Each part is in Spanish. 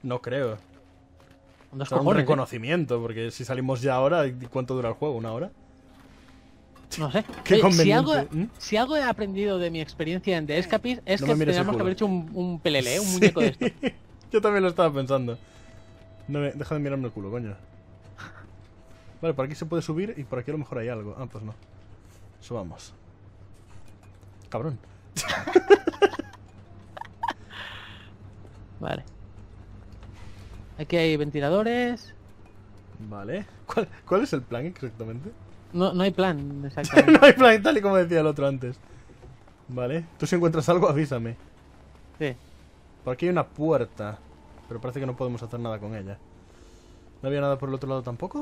No creo. Con dos Será un cojones, reconocimiento, porque si salimos ya ahora, ¿cuánto dura el juego? ¿Una hora? No sé. Qué Oye, conveniente. si algo he aprendido de mi experiencia en The Escapist es No que me mires el teníamos que culo. haber hecho un pelele, un muñeco de esto. Yo también lo estaba pensando. Deja de mirarme el culo, coño. Vale, por aquí se puede subir y por aquí a lo mejor hay algo. Ah, pues no. Subamos. Cabrón. Vale. Aquí hay ventiladores. Vale. ¿Cuál es el plan exactamente? No hay plan, exactamente. No hay plan, tal y como decía el otro antes. Vale. Tú si encuentras algo, avísame. Sí. Por aquí hay una puerta. Pero parece que no podemos hacer nada con ella. ¿No había nada por el otro lado tampoco?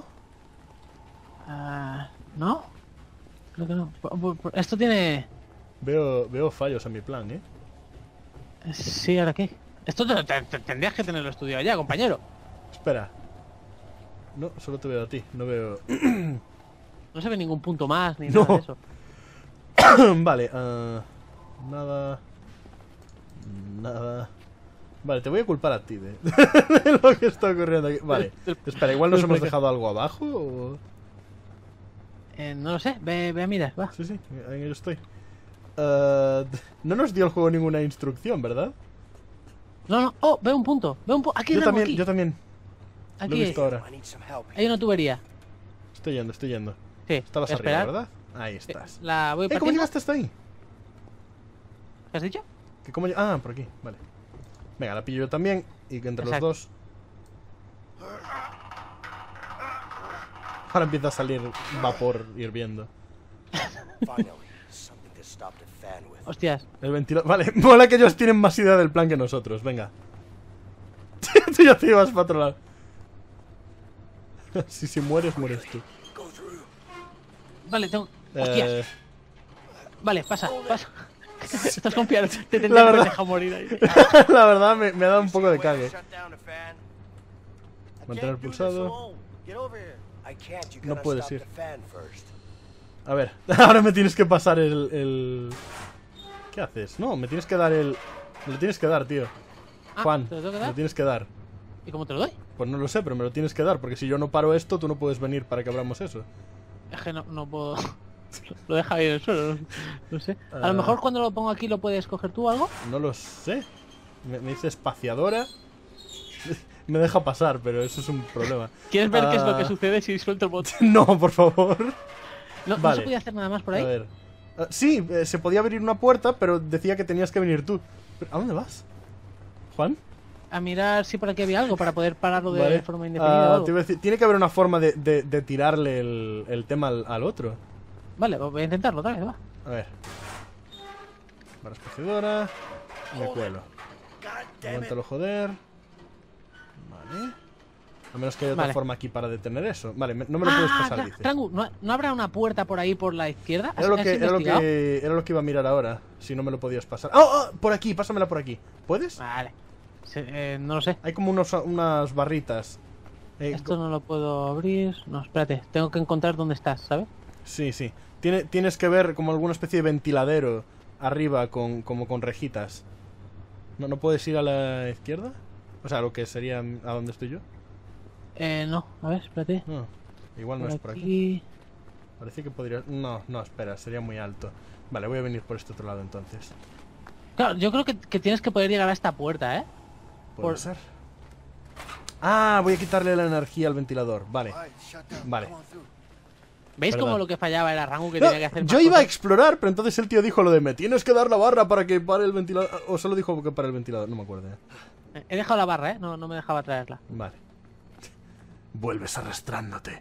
¿No? Creo que no. Esto tiene... Veo fallos en mi plan, ¿eh? Sí, ¿ahora qué? Esto tendrías que tenerlo estudiado ya, compañero. Espera. No, solo te veo a ti. No veo... No se ve ningún punto más ni No. nada de eso. Vale, nada. Nada. Vale, te voy a culpar a ti de lo que está ocurriendo aquí. Vale, espera, igual nos hemos dejado algo abajo o... No lo sé, ve a mirar, va. Sí, sí, en ello estoy. No nos dio el juego ninguna instrucción, ¿verdad? No, oh, veo un punto, aquí Yo Rango, también, aquí. yo también. Lo Aquí he visto ahora. hay una tubería. Estoy yendo, estoy yendo. Sí, Estabas arriba, esperar. ¿verdad? Ahí estás. La voy ¿Cómo partiendo. llegaste hasta ahí? ¿Qué has dicho? Ah, por aquí, vale. Venga, la pillo yo también. Y que entre Exacto. los dos... Ahora empieza a salir vapor hirviendo. Hostias. El ventilador... Vale, mola que ellos tienen más idea del plan que nosotros. Venga. Tú ya te ibas para otro lado. Si mueres, mueres tú. Vale, tengo... Hostias. Vale, pasa. Estás confiado. Te La tendría que haber verdad- dejado morir ahí. La verdad me ha dado un poco de cague. Mantener pulsado. No puedes ir. A ver, ahora me tienes que pasar el... ¿Qué haces? No, me tienes que dar el... Me lo tienes que dar, tío. Juan, ¿te lo tengo que me dar? lo tienes que dar. ¿Y cómo te lo doy? Pues no lo sé, pero me lo tienes que dar. Porque si yo no paro esto, tú no puedes venir para que abramos eso. Es que no puedo... Lo deja ahí en el suelo, no sé. A lo mejor cuando lo pongo aquí lo puedes coger tú o algo. No lo sé. Me dice espaciadora. Me deja pasar, pero eso es un problema. ¿Quieres ver qué es lo que sucede si suelto el botón? No, por favor. No Vale. se podía hacer nada más por A ahí. ver. Sí, se podía abrir una puerta, pero decía que tenías que venir tú. ¿A dónde vas? ¿Juan? A mirar si por aquí había algo para poder pararlo de Vale. forma indefinida o algo. Te iba a decir, tiene que haber una forma de tirarle el tema al otro. Vale, voy a intentarlo otra vez, va. A ver. Barra espaciadora. Me cuelo. Aguántalo, joder. Vale. A menos que haya otra Vale. forma aquí para detener eso. Vale, no me lo puedes pasar, dice. Trangu, ¿no habrá una puerta por ahí por la izquierda? Era lo, ¿Has que, investigado? era lo que iba a mirar ahora. Si no me lo podías pasar. ¡Oh! Por aquí, pásamela por aquí. ¿Puedes? Vale. No lo sé. Hay como unas barritas. Esto no lo puedo abrir. No, espérate. Tengo que encontrar dónde estás, ¿sabes? Sí, sí. Tienes que ver como alguna especie de ventiladero arriba como con rejitas. ¿No puedes ir a la izquierda? O sea, lo que sería a donde estoy yo. No. A ver, espérate. No, igual no es por aquí. Parece que podría... No, espera, sería muy alto. Vale, voy a venir por este otro lado entonces. Claro, yo creo que tienes que poder llegar a esta puerta, ¿eh? ¿Puede ser? Ah, voy a quitarle la energía al ventilador. Vale. Vale. ¿Veis Perdón. cómo lo que fallaba era Rangu que No, tenía que hacer más yo iba a cosas? explorar, pero entonces el tío dijo lo de me tienes que dar la barra para que pare el ventilador. O solo dijo que pare el ventilador, no me acuerdo. He dejado la barra, ¿eh? No me dejaba traerla. Vale. Vuelves arrastrándote.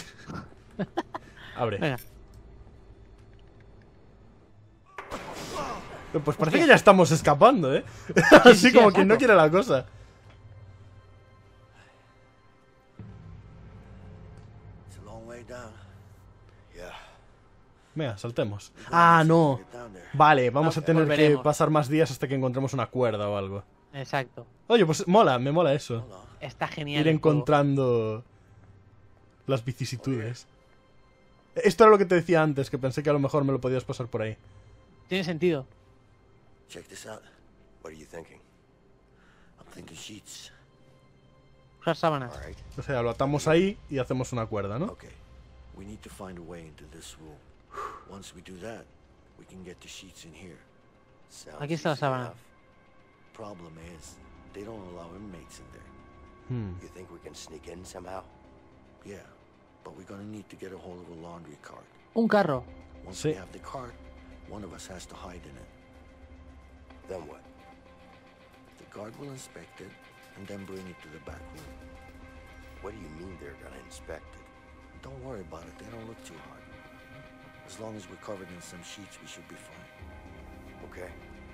Abre. Venga. Pues parece que ya estamos escapando, ¿eh? Así sí, como a quien no saco. quiere la cosa. Venga, saltemos. Ah, no. Vale, vamos a tener que volveremos. pasar más días hasta que encontremos una cuerda o algo. Exacto. Oye, pues me mola eso. Está genial. Ir el juego. encontrando las vicisitudes. Esto era lo que te decía antes, que pensé que a lo mejor me lo podías pasar por ahí. Tiene sentido. Check this out. What are you thinking? I'm thinking sheets. Usar sábanas. O sea, lo atamos ahí y hacemos una cuerda, ¿no? Aquí está la sábana. You think we can sneak in somehow? Yeah, but we're gonna need to get a hold of a laundry cart. Un carro. Once we have the cart, one of us has to hide in it. Then what? The guard will inspect it and then bring it to the back room. What do you mean they're gonna inspect it? Don't worry about it, they don't look too hard. As long as we're covered in some sheets, we should be fine. Okay.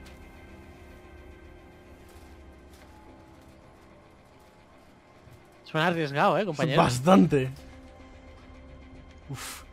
Suena arriesgado, compañero. Bastante. Uf,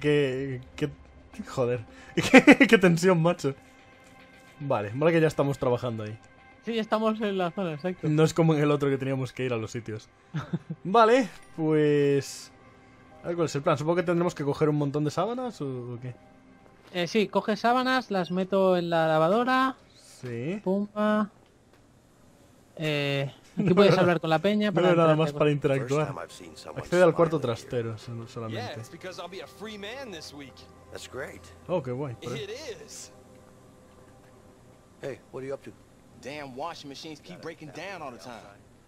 joder. Qué tensión, macho. Vale, mola que ya estamos trabajando ahí. Sí, ya estamos en la zona, exacto. No es como en el otro que teníamos que ir a los sitios. Vale, pues... A ver cuál es el plan. Supongo que tendremos que coger un montón de sábanas o qué. Sí, coge sábanas, las meto en la lavadora. Sí. Pumba. Aquí puedes hablar con la peña. No nada más para interactuar. Accede al cuarto trastero solamente. Oh, qué guay. Hey, what are you up to? Damn washing machines keep breaking down all the time.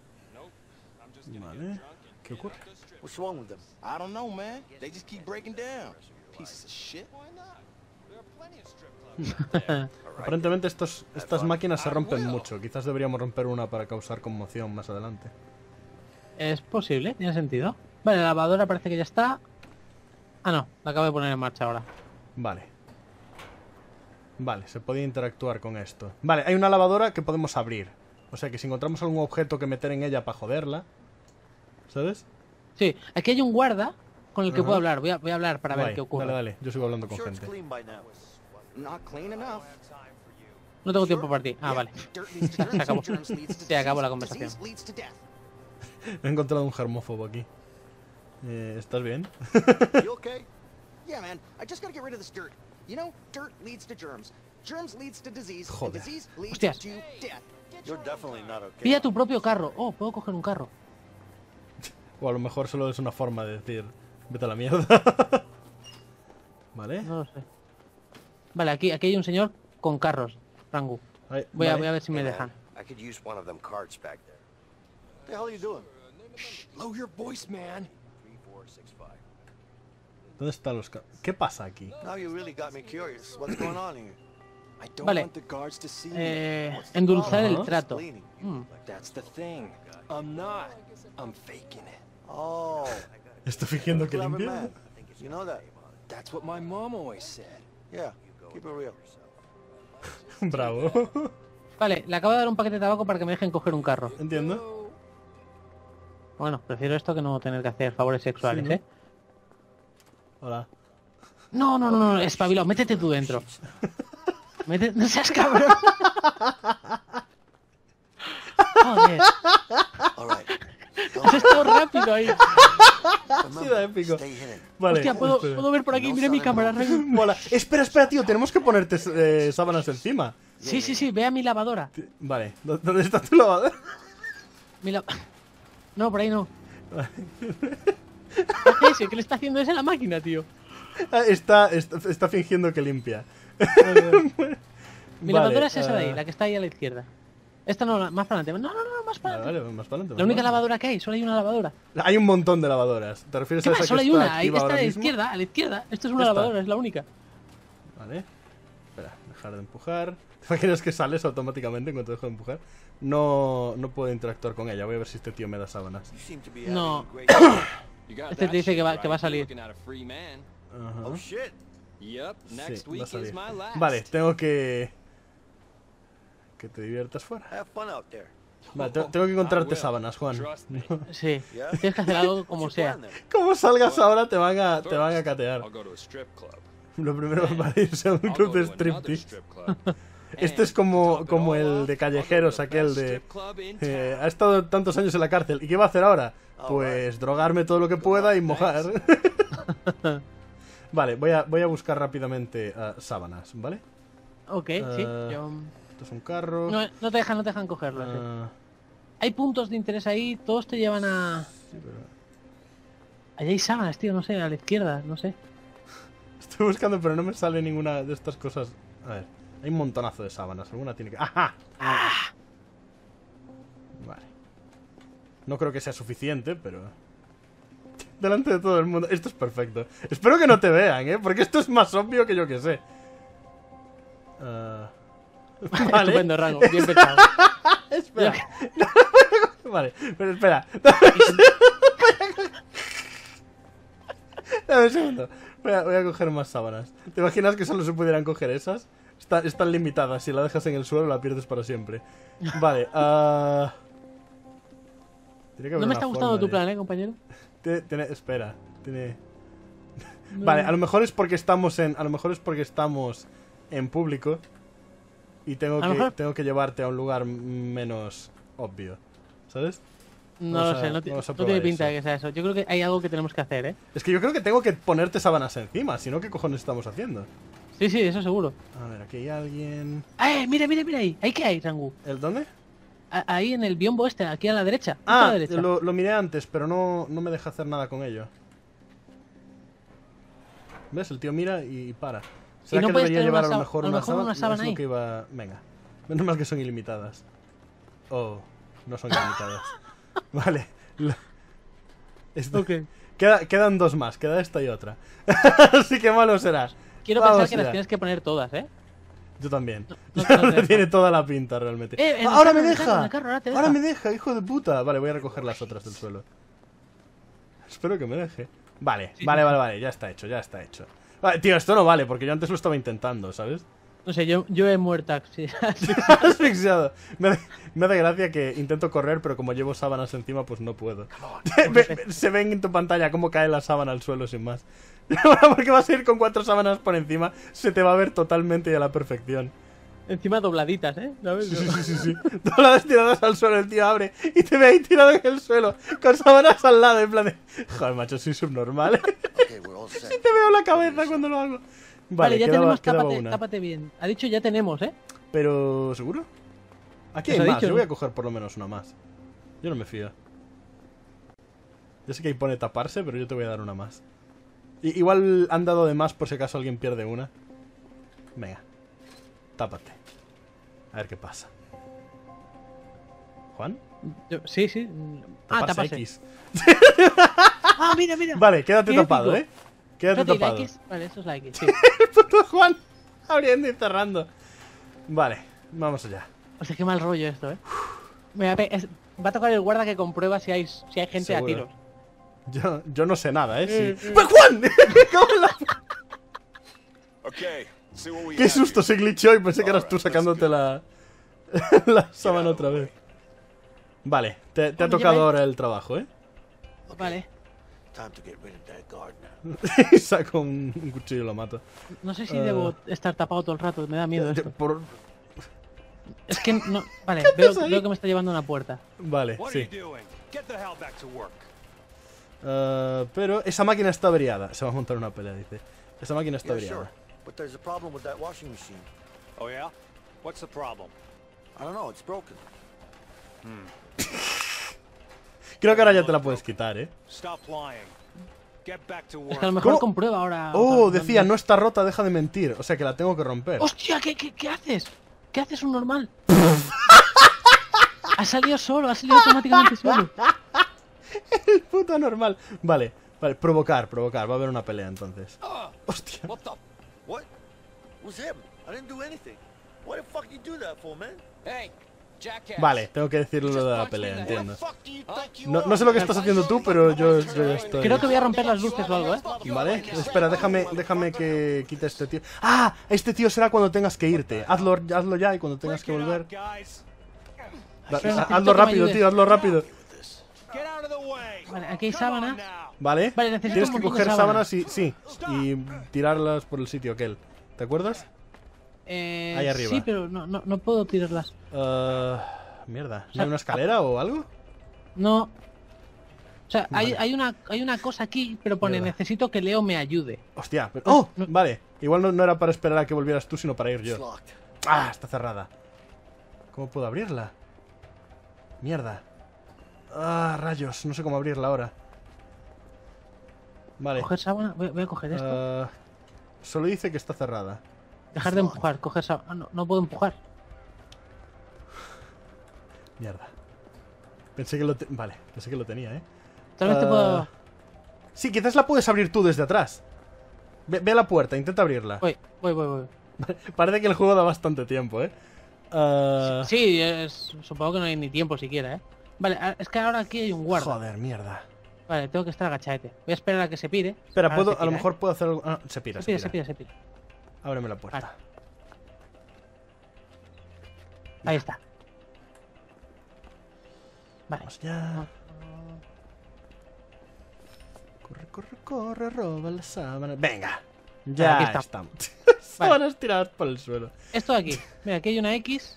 Vale. ¿Qué ocurre? What's wrong with them? I don't know, man. They just keep breaking down. Pieces of shit. Aparentemente estas máquinas se rompen mucho. Quizás deberíamos romper una para causar conmoción más adelante. Es posible, tiene sentido. Vale, la lavadora parece que ya está. Ah, no, la acabo de poner en marcha ahora. Vale. Vale, se podía interactuar con esto. Vale, hay una lavadora que podemos abrir. O sea que si encontramos algún objeto que meter en ella para joderla, ¿sabes? Sí, aquí hay un guarda con el que puedo hablar. Voy a hablar para ver qué ocurre. Dale, yo sigo hablando con gente. No tengo tiempo para ti. Ah, vale. Se acabó. Se acabó la conversación. He encontrado un germófobo aquí. ¿Estás bien? Joder. Hostias. Pilla tu propio carro. Oh, puedo coger un carro. O a lo mejor solo es una forma de decir vete a la mierda. Vale. No lo sé. Vale, aquí hay un señor con carros. Rangu. Voy a ver si me dejan. ¿Dónde están los carros? ¿Qué pasa aquí? Vale. Endulzar el trato. ¿Estoy fingiendo que limpia? Bravo. Vale, le acabo de dar un paquete de tabaco para que me dejen coger un carro. Entiendo. Bueno, prefiero esto que no tener que hacer favores sexuales, sí, ¿no? Hola. No, espabilado, métete tú dentro. No seas cabrón. Joder. Has estado rápido ahí. Ha sido épico. Vale. Hostia, puedo ver por aquí. Mira mi cámara. Mola. Espera, tío. Tenemos que ponerte sábanas encima. Sí. Ve a mi lavadora. Vale. ¿Dónde está tu lavadora? No, por ahí no. ¿Qué le está haciendo ese a la máquina, tío? Está fingiendo que limpia. Mi lavadora es esa de ahí, la que está ahí a la izquierda. Esta no, más para adelante. No, más para adelante. Vale, más para adelante. La única lavadora que hay, solo hay una lavadora. Hay un montón de lavadoras. ¿Te refieres a esa que solo hay está una, activa esta ahora de mismo? a la izquierda. Esto es una lavadora, es la única. Vale. Espera, dejar de empujar. ¿Te imaginas que sales automáticamente en cuanto dejo de empujar? No puedo interactuar con ella. Voy a ver si este tío me da sábanas. No. Este te dice que va a salir. Ajá. Sí, va a salir. Vale, tengo que... Que te diviertas fuera. Vale, tengo que encontrarte sábanas, Juan. Sí, tienes que hacer algo como sea. Como salgas ahora te van a catear. Lo primero va a irse a un club de striptease. Este es como el de callejeros, aquel de... ha estado tantos años en la cárcel. ¿Y qué va a hacer ahora? Pues drogarme todo lo que pueda y mojar. Vale, voy a buscar rápidamente sábanas, ¿vale? Ok, sí. Esto es un carro. No te dejan cogerlo. hay puntos de interés ahí, todos te llevan a... Sí, pero... Allí hay sábanas, tío, no sé, a la izquierda, no sé. Estoy buscando, pero no me sale ninguna de estas cosas. A ver, hay un montonazo de sábanas. Alguna tiene que... ¡Ajá! ¡Ah! Vale. No creo que sea suficiente, pero... Delante de todo el mundo. Esto es perfecto. Espero que no te vean, ¿eh? Porque esto es más obvio que yo que sé. Vale. Estupendo, Rango, bien pensado. Espera. Vale, pero espera. Dame un segundo. Voy a coger más sábanas. ¿Te imaginas que solo se pudieran coger esas? Están limitadas. Si la dejas en el suelo, la pierdes para siempre. Vale, No me está gustando tu plan, compañero. Espera. No. Vale, a lo mejor es porque estamos en público. Y tengo que llevarte a un lugar menos obvio. ¿Sabes? No lo sé, no tiene pinta de que sea eso. Yo creo que hay algo que tenemos que hacer, ¿eh? Es que yo creo que tengo que ponerte sábanas encima. Si no, ¿qué cojones estamos haciendo? Sí, eso seguro. A ver, aquí hay alguien... Mira ahí. ¿Ahí qué hay, Rangu? ¿El dónde? Ahí en el biombo este, aquí a la derecha. Ah, a la derecha. Lo miré antes, pero no me deja hacer nada con ello. ¿Ves? El tío mira y para. ¿Será que debería llevar a lo mejor una sábana ahí? Que iba... Venga. Menos mal que son ilimitadas. Oh, no son ilimitadas. Vale. Okay. Quedan dos más. Queda esta y otra. Así que malo será. Quiero pensar que las tienes que poner todas, ¿eh? Yo también. No tiene toda la pinta realmente. ¡Ahora me deja! ¡Ahora me deja, hijo de puta! Vale, voy a recoger las otras del suelo. Espero que me deje. Vale, sí, vale. Ya está hecho. Vale, tío, esto no vale, porque yo antes lo estaba intentando, ¿sabes? No sé, yo he muerto. Sí. Asfixiado. Me hace gracia que intento correr, pero como llevo sábanas encima, pues no puedo. Se ven en tu pantalla cómo cae la sábana al suelo sin más. Porque vas a ir con 4 sábanas por encima, se te va a ver totalmente y a la perfección. Encima dobladitas, ¿eh? ¿Sabes? Sí. Dobladas tiradas al suelo, el tío abre y te ve ahí tirado en el suelo, con sábanas al lado, en plan de... Joder, macho, soy subnormal. Si te veo la cabeza cuando lo hago. Vale, ya tenemos, tápate bien. Ha dicho ya tenemos, ¿eh? Pero, ¿seguro? Aquí hay más, yo voy a coger por lo menos una más. Yo no me fío. Ya sé que ahí pone taparse, pero yo te voy a dar una más. Igual han dado de más por si acaso alguien pierde una. Venga, tápate. A ver qué pasa. ¿Juan? Sí. Taparse X. Mira. Vale, quédate tapado, ¿eh? Quédate tapado. Vale, eso es la X, sí. El puto Juan abriendo y cerrando. Vale, vamos allá. O sea, qué mal rollo esto, ¿eh? Va a tocar el guarda que comprueba si hay gente seguro. a tiros. Yo no sé nada, ¿eh? Sí. ¡Pues Juan! ¡Qué susto! Se glitchó y pensé que eras tú sacándote la sábana otra vez. Vale, te ha tocado ahora el trabajo, ¿eh? Vale. Y saco un cuchillo y lo mato. No sé si debo estar tapado todo el rato, me da miedo esto. Es que no... Vale, veo que me está llevando a una puerta. Vale, sí. Pero esa máquina está averiada. Se va a montar una pelea, dice. Esa máquina está averiada. But there's a problem with that washing machine. Oh yeah? What's the problem? I don't know, it's broken. Creo que ahora ya te la puedes quitar, ¿eh? Stop lying. Get back to work. Es que a lo mejor comprueba ahora. Oh, decía, no está rota, deja de mentir. O sea que la tengo que romper. ¡Hostia! ¿Qué haces? ¿Qué haces un normal? Ha salido automáticamente solo. El puto normal. Vale, provocar. Va a haber una pelea entonces. Hostia. What? Was him? I didn't do anything. What the fuck you do that for, man? Hey, jackass. Vale, tengo que decirlo de la pelea, entiendo. No sé lo que estás haciendo tú, pero yo ya estoy... Creo que voy a romper las luces o algo, ¿eh? Vale, espera, déjame que quite a este tío. ¡Ah! Este tío será cuando tengas que irte. Hazlo ya y cuando tengas que volver. Hazlo rápido, tío, hazlo rápido. Vale, aquí hay sábanas. Vale, tienes que coger sábanas y tirarlas por el sitio aquel. ¿Te acuerdas? Ahí arriba. Sí, pero no puedo tirarlas. Mierda. ¿No hay una escalera o algo? No. O sea, vale. hay una cosa aquí, pero pone mierda. Necesito que Leo me ayude. Hostia, pero... ¡Oh! Vale. Igual no era para esperar a que volvieras tú, sino para ir yo. ¡Ah! Está cerrada. ¿Cómo puedo abrirla? Mierda. Ah, rayos. No sé cómo abrirla ahora. Vale. Coger sábana. Voy a coger esto. Solo dice que está cerrada. Dejar de empujar. Coger sábana. No puedo empujar. Mierda. Pensé que lo pensé que lo tenía, ¿eh? Tal vez te puedo... Sí, quizás la puedes abrir tú desde atrás. Ve a la puerta, intenta abrirla. Voy. Parece que el juego da bastante tiempo, ¿eh? Sí, supongo que no hay ni tiempo siquiera, ¿eh? Vale, es que ahora aquí hay un guarda. Joder, mierda. Vale, tengo que estar agachadete. Voy a esperar a que se pire. Espera, Ahora a lo mejor puedo hacer algo... Ah, se pira. Se pira. Ábreme la puerta. Vale. Ahí está. Vale. Vamos ya. Corre, roba la sábana. Venga. Ya aquí estamos. Sábanas tiradas por el suelo. Esto de aquí. Mira, aquí hay una X.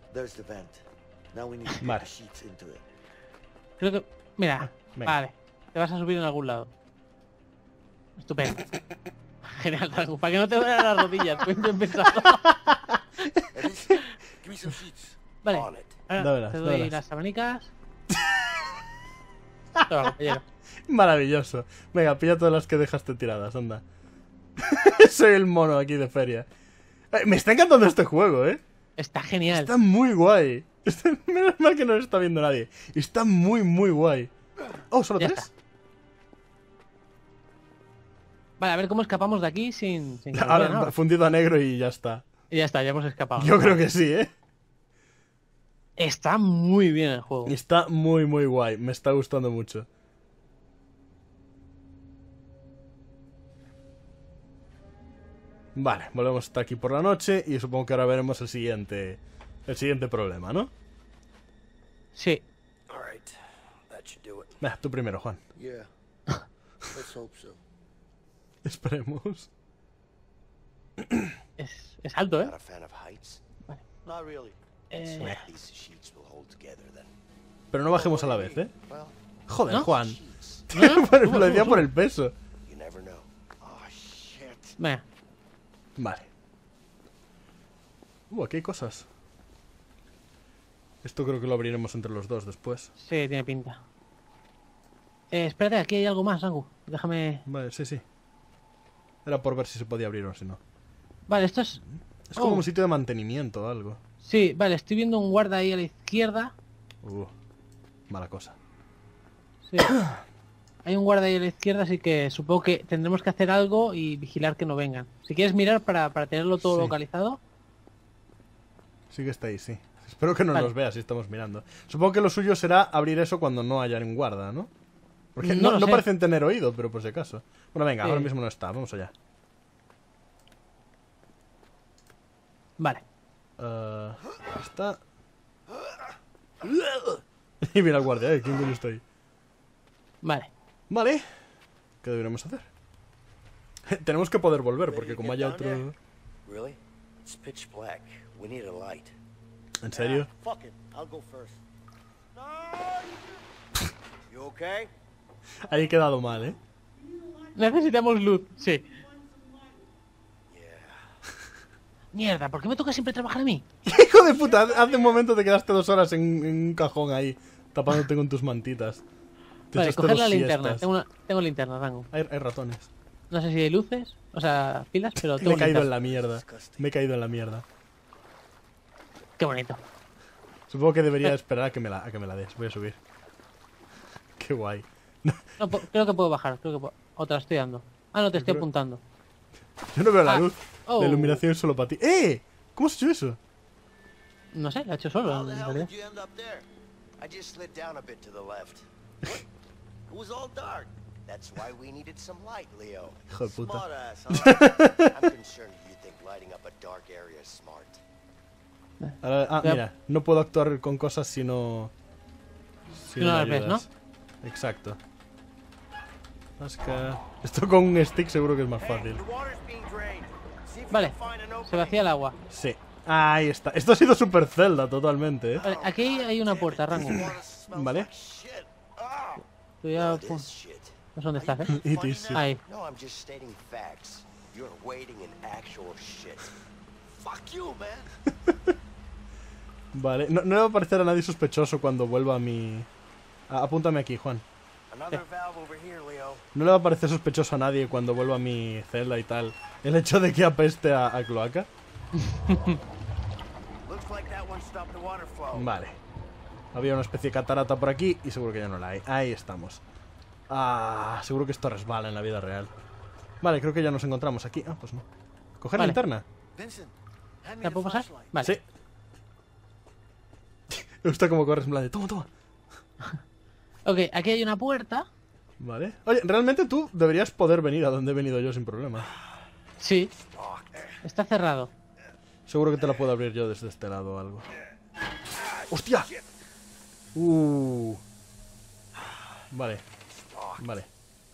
Vale. Creo que... Mira, venga. vale. Te vas a subir en algún lado. Estupendo. Genial, Rango. Para que no te duelen las rodillas. Pues he pensado. Vale. Ahora te doy las abanicas. Toma, compañero. Maravilloso. Venga, pilla todas las que dejaste tiradas, anda. Soy el mono aquí de feria. Me está encantando este juego, ¿eh? Está genial. Está muy guay. Menos mal que no lo está viendo nadie. Está muy, muy guay. Oh, ¿solo 3? Vale, a ver cómo escapamos de aquí sin que nos Ahora, vean ahora. fundido a negro y ya está. Y ya está, ya hemos escapado. Yo creo que sí, ¿eh? Está muy bien el juego. Está muy, muy guay. Me está gustando mucho. Vale, volvemos hasta aquí por la noche y supongo que ahora veremos el siguiente problema, ¿no? Sí. Tú primero, Juan. Esperemos. Es alto, ¿eh? Vale. Pero no bajemos a la vez, ¿eh? Joder, ¿No? Juan. No, Lo decía por el peso. Venga. Vale. Aquí hay cosas. Esto creo que lo abriremos entre los dos después. Sí, tiene pinta. Espérate, aquí hay algo más, Rangu. Déjame... Vale, sí. Era por ver si se podía abrir o si no. Vale, esto es... Es como un sitio de mantenimiento o algo. Sí, vale, estoy viendo un guarda ahí a la izquierda. Mala cosa. Sí. Hay un guarda ahí a la izquierda, así que supongo que tendremos que hacer algo y vigilar que no vengan. Si quieres mirar para tenerlo todo localizado. Sí que está ahí, sí. Espero que no nos vea si estamos mirando. Supongo que lo suyo será abrir eso cuando no haya un guarda, ¿no? Porque no parecen tener oído, pero por si acaso. Bueno, venga, ahora mismo no está. Vamos allá. Vale. Está... Y mira el guardia, ¿quién coño está ahí? Vale. ¿Qué deberíamos hacer? Tenemos que poder volver, porque como haya otro... ¿En serio? Ahí he quedado mal, ¿eh? Necesitamos luz, sí. Mierda, ¿por qué me toca siempre trabajar a mí? ¡Hijo de puta! Hace un momento te quedaste 2 horas en un cajón ahí, tapándote con tus mantitas. Vale, coger la linterna. Tengo linterna, Rango. Hay ratones. No sé si hay luces, o sea, pilas, pero tengo Me he caído linterna. en la mierda. Me he caído en la mierda. Qué bonito. Supongo que debería esperar a que me la des. Voy a subir. Qué guay. No, creo que puedo bajar. Otra estoy dando. Ah, no, te estoy apuntando. Yo no veo la luz. La iluminación es solo para ti. ¡Eh! ¿Cómo has hecho eso? No sé, lo he hecho solo, en realidad. Hijo de puta. Mira, no puedo actuar con cosas si no... Si no las ves, ¿no? Exacto. Esto con un stick seguro que es más fácil. Vale, se vacía el agua. Sí, ahí está. Esto ha sido Super Zelda totalmente, ¿eh? Vale, aquí hay una puerta, Rango. Vale. Tú ya... No sé dónde estás, ¿eh? Sí. Ahí. Vale, no le va a parecer a nadie sospechoso cuando vuelva a mi Apúntame aquí, Juan. Another valve over here, Leo. No le va a parecer sospechoso a nadie cuando vuelva a mi celda y tal el hecho de que apeste a cloaca. Looks like that one stopped the water flow. Vale. Había una especie de catarata por aquí y seguro que ya no la hay. Ahí estamos. Seguro que esto resbala en la vida real. Vale, creo que ya nos encontramos aquí. Pues no. ¿Coger Vale. linterna? Vincent, hand me ¿La the puedo pasar? flashlight. Vale. Sí. Me gusta cómo corres en plan de toma, toma. Ok, aquí hay una puerta. Vale. Oye, realmente tú deberías poder venir a donde he venido yo sin problema. Sí. Está cerrado. Seguro que te la puedo abrir yo desde este lado o algo. ¡Hostia! Vale. Vale.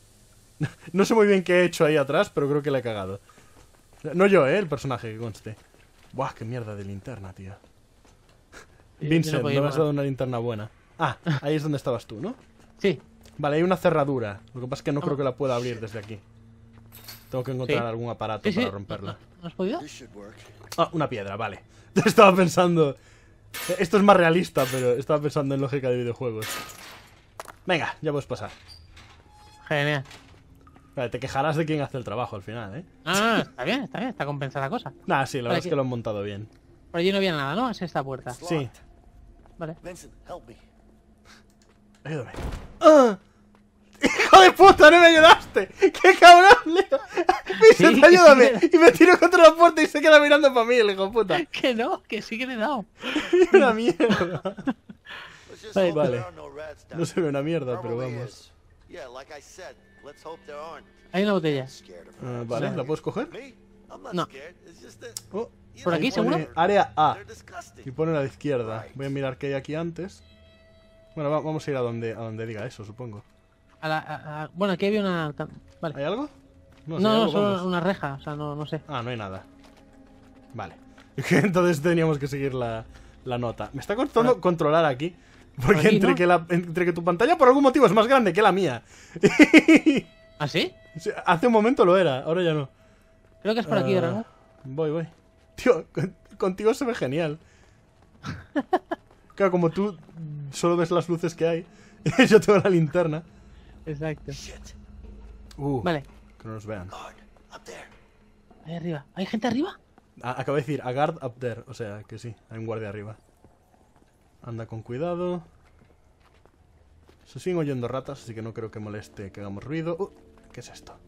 No sé muy bien qué he hecho ahí atrás, pero creo que la he cagado. No yo, el personaje, que conste. Buah, qué mierda de linterna, tío. Vincent, no me has dado una linterna buena. Ahí es donde estabas tú, ¿no? Sí. Vale, hay una cerradura. Lo que pasa es que no creo que la pueda abrir desde aquí. Tengo que encontrar algún aparato para romperla. ¿No has podido? This should work. Una piedra, vale. Estaba pensando... Esto es más realista, pero estaba pensando en lógica de videojuegos. Venga, ya puedes pasar. Genial. Vale, te quejarás de quién hace el trabajo al final, ¿eh? Está bien, está bien. Está compensada la cosa. Nah, sí, la Vale, verdad es que lo han montado bien. Por allí no había nada, ¿no? Es esta puerta. Sí. Vale. Vincent, help me. Ayúdame. ¡Hijo de puta! ¡No me ayudaste! ¡Qué cabrón, Leo! Vincent, Sí, ayúdame. sí. Y me tiro contra la puerta y se queda mirando para mí, el hijo de puta. Que no, que sí que le he dado. Una mierda. Let's just Vale. hope there are no rats down No se ve una mierda, there. pero Probably vamos. is. Yeah, like I said, let's hope there aren't. Hay una botella. Scared of Vale, ¿la puedes coger? me? I'm not No. scared. It's just that Oh, you ¿Por know, aquí, pone seguro? área A. they're disgusting. Y pone a la izquierda. Voy a mirar qué hay aquí antes. Bueno, vamos a ir a donde diga eso, supongo. Bueno, aquí había una... Vale. ¿Hay algo? No, si hay algo, solo vamos. una reja. O sea, no sé. No hay nada. Vale. Entonces teníamos que seguir la nota. Me está costando controlar aquí. Porque Aquí, entre, ¿no? entre que tu pantalla por algún motivo es más grande que la mía. ¿Ah, sí? Hace un momento lo era, ahora ya no. Creo que es por aquí, ¿verdad? ¿No? Voy. Tío, contigo se ve genial. Claro, como tú solo ves las luces que hay, yo tengo la linterna. Exacto. Shit. Vale. Que no nos vean. Guard, up there. Ahí arriba. ¿Hay gente arriba? Acabo de decir, a guard up there. O sea, que sí, hay un guardia arriba. Anda con cuidado. Se siguen oyendo ratas, así que no creo que moleste que hagamos ruido. ¿Qué es esto?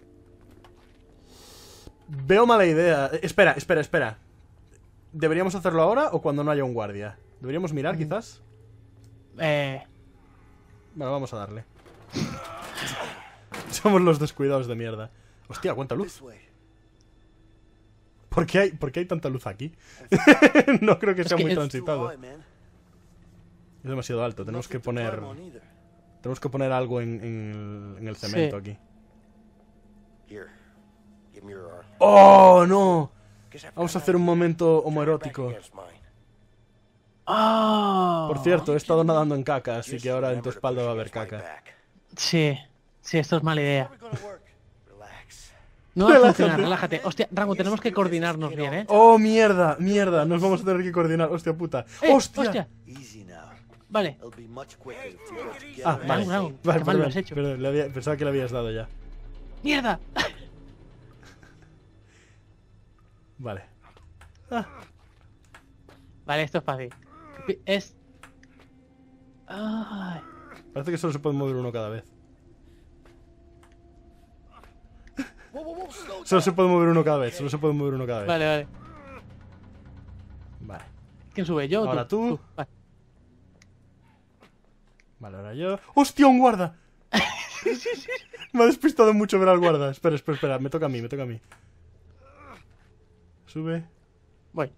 Veo mala idea. Espera. ¿Deberíamos hacerlo ahora o cuando no haya un guardia? ¿Deberíamos mirar, quizás? Bueno, vamos a darle. Somos los descuidados de mierda. Hostia, cuánta luz. This way. ¿Por qué hay tanta luz aquí? No creo que sea que muy es- Too transitado. high, man. Es demasiado alto. Tenemos que Nothing to poner... climb on either. Tenemos que poner algo en el cemento aquí. Here, give me your arm. ¡Oh, no! Guess I've Vamos a got hacer un an momento idea. Back homoerótico. against mine. ¡Oh! Por cierto, he estado nadando en caca, así Just que ahora en remember tu to espalda push va a haber against my caca. back. Sí, esto es mala idea. How are we gonna work? Relax. No va a Relájate. funcionar, relájate. Hostia, Rango, tenemos que coordinarnos bien, ¿eh? ¡Oh, mierda! Nos vamos a tener que coordinar. ¡Hostia puta! ¡Hostia! Easy now. Vale. It'll be much quicker if we work together. Vale. Rango, Vale, qué mal lo perdón, has hecho. perdón, pensaba que le habías dado ya. ¡Mierda! Vale. Vale, esto es fácil. Es... Ay. Parece que solo se puede mover uno cada vez. Whoa, slow Solo se puede mover uno cada vez. Solo se puede mover uno cada vez. Vale. Vale. ¿Quién sube? ¿Yo o Ahora tú. Vale. Vale, ahora yo. ¡Hostia, un guarda! Me ha despistado mucho ver al guarda. Espera. Me toca a mí. Sube. Voy.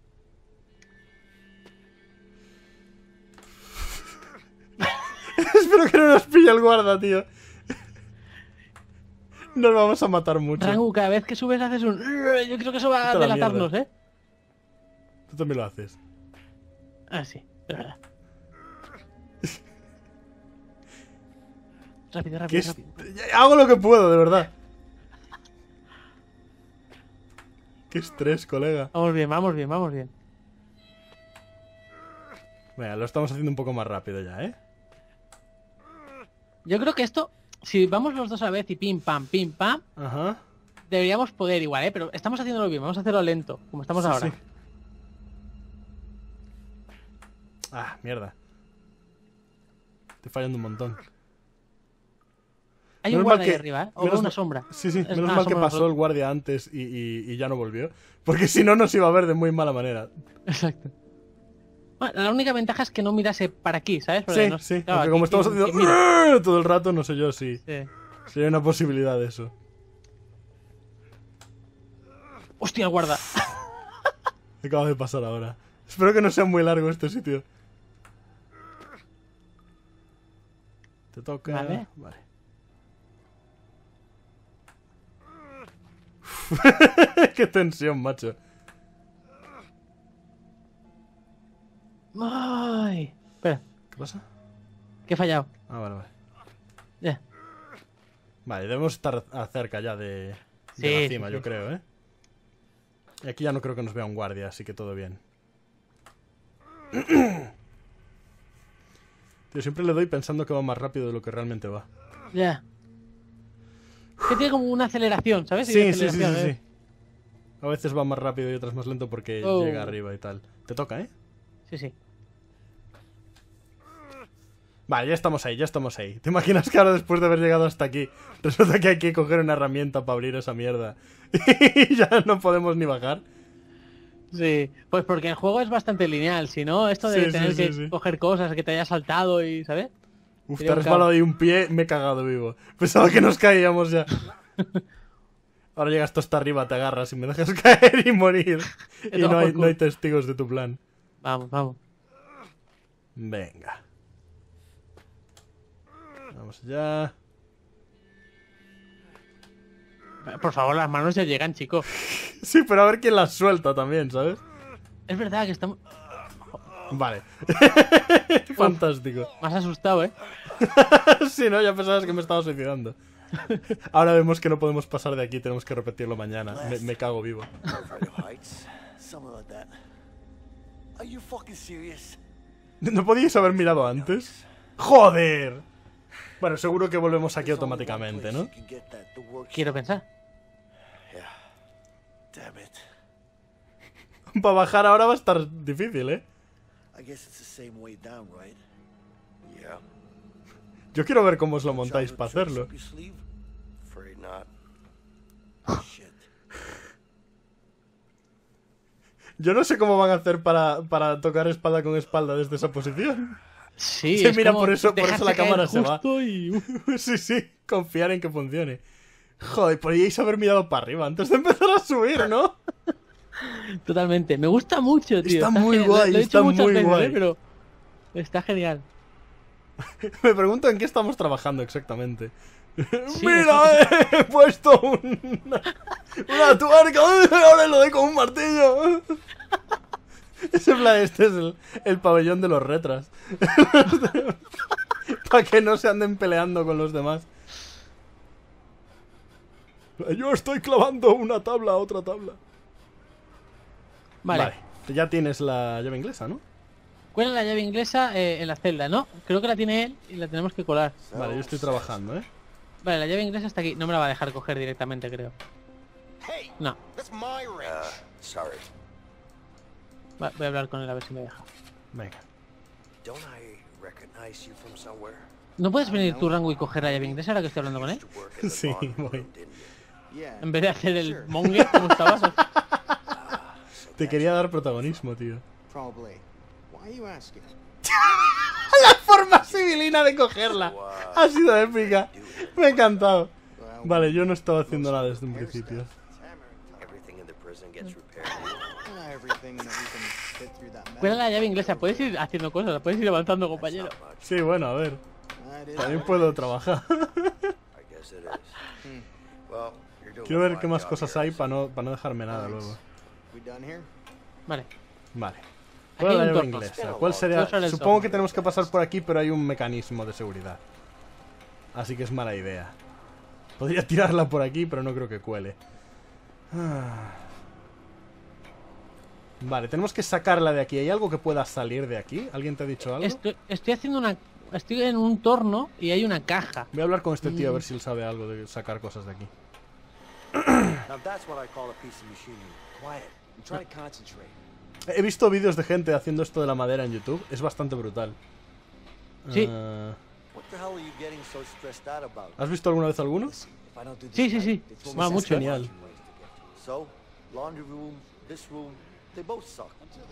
Espero que no nos pille el guarda, tío. Nos vamos a matar mucho. Rango, cada vez que subes haces un... Yo creo que eso va a Vete a la delatarnos, mierda. ¿eh? Tú también lo haces. Ah, sí, es verdad. Rápido. Hago lo que puedo, de verdad. Qué estrés, colega. Vamos bien. Venga, lo estamos haciendo un poco más rápido ya, ¿eh? Yo creo que esto, si vamos los dos a la vez y pim, pam, Ajá. deberíamos poder igual, ¿eh? Pero estamos haciéndolo bien, vamos a hacerlo lento, como estamos ahora. Sí. Ah, mierda. Estoy fallando un montón. Hay un Menos mal guardia que- ahí arriba, ¿eh? O menos una mal- sombra. Sí, sí, Es menos una mal que sombra pasó el guardia antes y ya no volvió. Porque si no, nos iba a ver de muy mala manera. Exacto. Bueno, la única ventaja es que no mirase para aquí, ¿sabes? Sí, no- sí. claro, Porque como aquí- estamos aquí haciendo mira. todo el rato, no sé yo si Sí. hay una posibilidad de eso. Hostia, guarda. Acaba de pasar ahora. Espero que no sea muy largo este sitio. Te toca. Vale. Vale. Qué tensión, macho. Ay. Espera, ¿Qué pasa? que he fallado. Ah, vale, vale. Ya. Vale, debemos estar cerca ya de Sí, la sí, cima, sí. yo creo, ¿eh? Y aquí ya no creo que nos vea un guardia, así que todo bien. Tío, siempre le doy pensando que va más rápido de lo que realmente va. Ya. Que tiene como una aceleración, ¿sabes? Sí, Y sí, sí, sí, aceleración, sí. A veces va más rápido y otras más lento porque Oh. llega arriba y tal. Te toca, ¿eh? Sí, sí. Vale, ya estamos ahí, ya estamos ahí. ¿Te imaginas que ahora después de haber llegado hasta aquí, resulta que hay que coger una herramienta para abrir esa mierda? Y ya no podemos ni bajar. Sí, pues porque el juego es bastante lineal, si no, esto de Sí, tener sí, que sí, sí. coger cosas, que te haya saltado y, ¿sabes? Uf, te Sería ha un resbalado ahí un pie, me he cagado vivo. Pensaba que nos caíamos ya. Ahora llegas tú hasta arriba, te agarras y me dejas caer y morir. Y tomo por no culo. hay testigos de tu plan. Vamos, vamos. Venga. Vamos ya. Por favor, las manos ya llegan, chico. Sí, pero a ver quién las suelta también, ¿sabes? Es verdad que estamos... Vale. Fantástico. Me has asustado, ¿eh? Sí, ¿no? Ya pensabas que me estaba suicidando. Ahora vemos que no podemos pasar de aquí, tenemos que repetirlo mañana. Me cago vivo. Alfredo Heights, something like that. Are you fucking serious? ¿No podíais haber mirado antes? ¡Joder! Bueno, seguro que volvemos aquí automáticamente, ¿no? Quiero pensar. Yeah. Damn it. Para bajar ahora va a estar difícil, ¿eh? I guess it's the same way down, right? Yeah. Yo quiero ver cómo os lo montáis para hacerlo. Up your sleeve? Afraid not. Shit. Yo no sé cómo van a hacer para tocar espalda con espalda desde esa posición. Sí, Sí, es mira, como por eso dejarse la caer cámara se va. justo y... Sí, sí, confiar en que funcione. Joder, podríais haber mirado para arriba antes de empezar a subir, ¿no? Totalmente. Me gusta mucho, tío. Está muy genial. guay, Lo he está dicho muchas muy veces, guay. pero está genial. Me pregunto en qué estamos trabajando exactamente. Sí, ¡Mira! He puesto una tuerca. Ahora lo doy con un martillo. Este es el pabellón de los retras. Para que no se anden peleando con los demás. Yo estoy clavando una tabla a otra tabla. Vale. Ya tienes la llave inglesa, ¿no? ¿Cuál es la llave inglesa en la celda, no? Creo que la tiene él y la tenemos que colar. Vale, yo estoy trabajando, ¿eh? Vale, la llave inglesa está aquí. No me la va a dejar coger directamente, creo. Hey, No. that's my wrench. Sorry. Voy a hablar con él a ver si me deja. Venga. Don't I recognize you from somewhere? ¿No puedes venir tu rango y coger la llave inglesa ahora que estoy hablando con él? Used to work in the Sí, laundry voy. room, didn't you? Yeah. En vez de hacer el monger como estabas. Te quería dar protagonismo, tío. Probably. Why are you asking? La forma civilina de cogerla ha sido épica. Me ha encantado. Vale, yo no estaba haciendo nada desde un principio. Everything in the prison gets repaired. Everything that we can fit through that ¿Cuál es metal. la llave inglesa? Puedes ir haciendo cosas, puedes ir avanzando, compañero. Not much. Sí, bueno, a ver. That is También right. puedo trabajar. I guess it is. Well, you're doing Quiero a ver qué fine más job cosas here, hay para no dejarme nada luego. We done here? Vale. Vale. Aquí ¿Cuál es la hay un llave torno. inglesa? ¿Cuál sería? Voy a usar el Supongo torno. que tenemos que pasar por aquí, pero hay un mecanismo de seguridad. Así que es mala idea. Podría tirarla por aquí, pero no creo que cuele. Ah. Vale, tenemos que sacarla de aquí. ¿Hay algo que pueda salir de aquí? ¿Alguien te ha dicho algo? Estoy haciendo estoy en un torno y hay una caja. Voy a hablar con este tío a ver si él sabe algo de sacar cosas de aquí. Now that's what I call a piece of machinery. Quiet. I'm trying to concentrate. He visto vídeos de gente haciendo esto de la madera en YouTube. Es bastante brutal. Sí. What the hell are you getting so stressed out about? ¿Has visto alguna vez alguno? If I don't do this Sí, sí, right, sí. it's Mola Es mucho. genial. So, laundry room, this room, they both suck.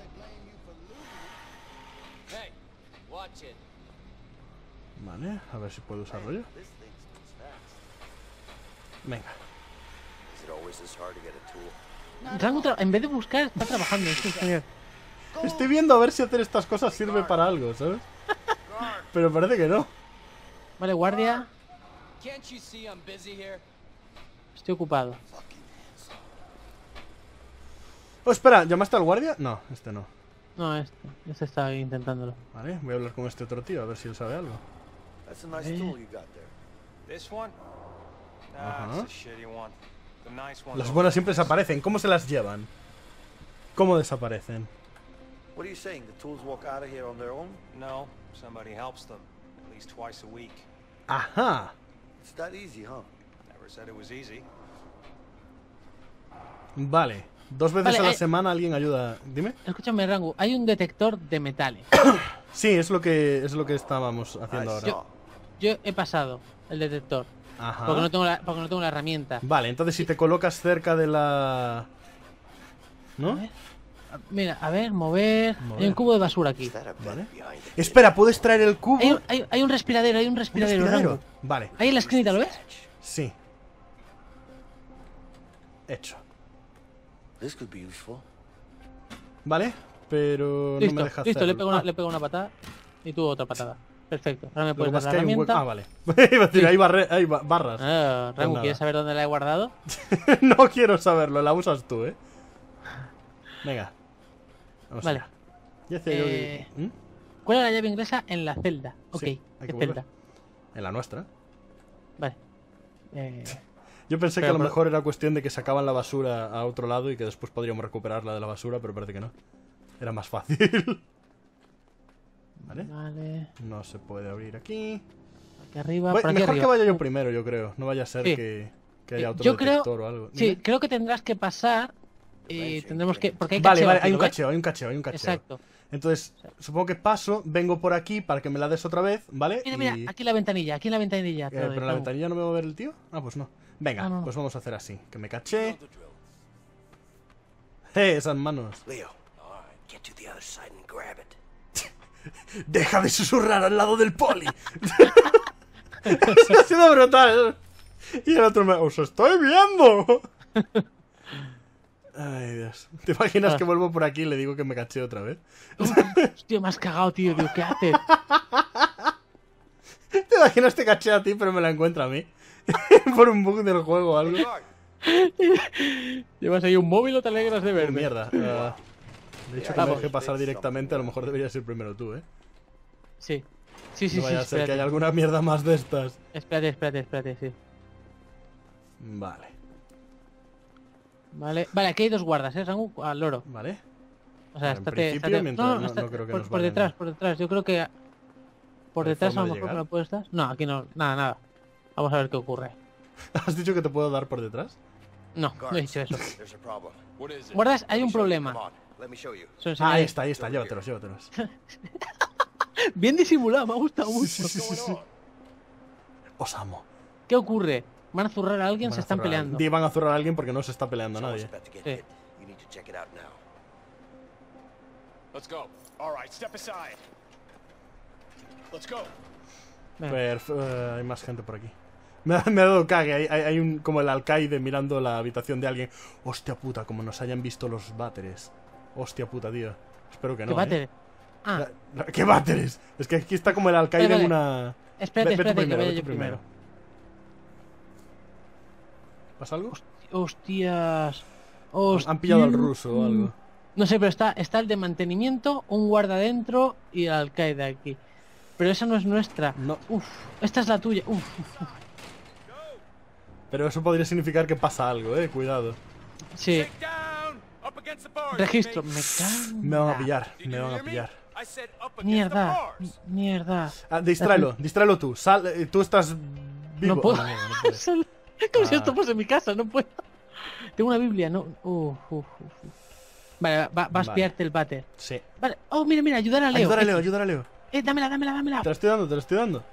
Hey, watch it. Vale, a ver si puedo usarlo yo. This thing moves fast. Venga. Is it always this hard to get a tool? Rango en vez de buscar, está trabajando. Sí, señor. Estoy viendo a ver si hacer estas cosas sirve para algo, ¿sabes? Pero parece que no. Vale, guardia. Can't you see I'm busy here? Estoy ocupado. Oh, espera, ¿llamaste al guardia? No, este no. No, este está intentándolo. Vale, voy a hablar con este otro tío a ver si él sabe algo. That's a nice tool you got there. This one? Nah, it's a shitty one. The nice one. Las buenas siempre desaparecen. ¿Cómo se las llevan? ¿Cómo desaparecen? What are you saying? The tools walk out of here on their own? No, somebody helps them. At least twice a week. Ajá. It's that easy, huh? Never said it was easy. Vale. 2 veces Vale, a la semana alguien ayuda. Dime. Escúchame, Rango. Hay un detector de metales. Sí, es lo que estábamos haciendo ahora. Yo he pasado el detector. Ajá. Porque no tengo la herramienta. Vale, entonces si te colocas cerca de la... ¿No? A ver. Mira, a ver, mover. Mover. Hay un cubo de basura aquí. Is that a bed Vale. behind it? Espera, ¿puedes traer el cubo? Hay un respiradero, ¿Un respiradero? Rango. Vale, Ahí en la esquinita, ¿lo ves? sí. Hecho. This could be useful. Vale, pero no Listo, me deja listo, hacerlo. le pego una patada y tú otra patada. Perfecto. Ahora me Lo que puedes dar pasa la es que hay un hueco... herramienta. Ah, vale. Iba a decir, hay barras. Ah, Rango, nada. ¿quieres saber dónde la he guardado? No quiero saberlo, la usas tú, ¿eh? Venga. Vamos Vale. allá. Ya decía yo que- ¿Mm? ¿Cuál es la llave inglesa en la celda? Ok, Sí, hay ¿qué que volver. celda? En la nuestra. Vale. Yo pensé que Pero a lo por- mejor era cuestión de que sacaban la basura a otro lado y que después podríamos recuperarla de la basura, pero parece que no. Era más fácil. Vale. Vale. No se puede abrir aquí. Aquí arriba, Voy- por aquí mejor arriba. que vaya yo primero, yo creo. No vaya a ser Sí. que haya otro Yo creo- detector o algo. Sí, Dime. creo que tendrás que pasar y tendremos que... Porque hay Vale, cacheo vale, aquí, hay ¿lo un ves? cacheo, hay un cacheo, hay un cacheo. Exacto. Entonces, supongo que paso, vengo por aquí para que me la des otra vez, ¿vale? Mira, mira, Y- aquí en la ventanilla, aquí en la ventanilla. te lo pero en la dejo. ventanilla no me va a ver el tío. Ah, pues no. Venga, Ah, no. pues vamos a hacer así. Que me caché. Esas manos. Leo, all right, get to the other side and grab it. Deja de susurrar al lado del poli. Eso ha sido brutal. Y el otro me... ¡Os estoy viendo! Ay, Dios. ¿Te imaginas que vuelvo por aquí y le digo que me caché otra vez? Hostia, me has cagado, tío. Digo, ¿qué haces? ¿Te imaginas te caché a ti pero me la encuentra a mí? Por un bug del juego o algo. Llevas ahí un móvil o te alegras de verme. Mierda. De hecho, que me dejé pasar directamente. A lo mejor deberías ir primero tú, ¿eh? Sí. Sí, sí, No sí. vaya a ser Espérate. que haya alguna mierda más de estas. Espérate, sí. Vale. Vale, aquí hay 2 guardas, Rango, al loro. Vale. O sea, En estate... principio, mientras- no creo que nos por vayan detrás, a- por detrás. Yo creo que... Por ¿Hay detrás a forma lo de mejor llegar? me puede estar. No, aquí no. Nada. Vamos a ver qué ocurre. ¿Has dicho que te puedo dar por detrás? No, no he dicho eso. There's a problem. What is it? Guardas, hay un Come problema. on, let me show you. Son Ah, ahí señales. está. Llévatelos. Bien disimulado, me ha gustado mucho. Sí. Os amo. ¿Qué ocurre? Van a zurrar a alguien, Van se a están zurrar a peleando. alguien. Van a zurrar a alguien porque no se está peleando Someone's nadie. about to get Sí. hit. You need to check it out now. Let's go. All right, step aside. Let's go. Venga. Hay más gente por aquí. Me ha dado cague. Hay un como el alcaide mirando la habitación de alguien. Hostia puta, como nos hayan visto los váteres. Hostia puta, tío. Espero que no. ¿Qué váter? Ah, ¿Qué váteres? Es que aquí está como el alcaide Vale, en vale. una. espérate, Ve tú que primero, vaya ve yo tú primero. ¿Pasa algo? Hostias. Han pillado al Hostia. ruso o algo. No sé, pero está el de mantenimiento, un guarda dentro y el alcaide aquí. Pero esa no es nuestra. No. Uf, esta es la tuya. Uf. Pero eso podría significar que pasa algo, cuidado. Sí. Down. Up against the bar. Registro. Me cago en Me van a la- pillar, me van a pillar. I said up against the Mierda. bars. Mierda. Ah, distráelo tú. Tú estás vivo. No puedo. Ah, mierda, no puedes. Como si esto fuese mi casa, no puedo. Tengo una Biblia, no. Vale, va a espiarte el váter. Sí. Vale. Oh, mira, ayudar a Leo. Ayudar a Leo. Dámela. Te lo estoy dando.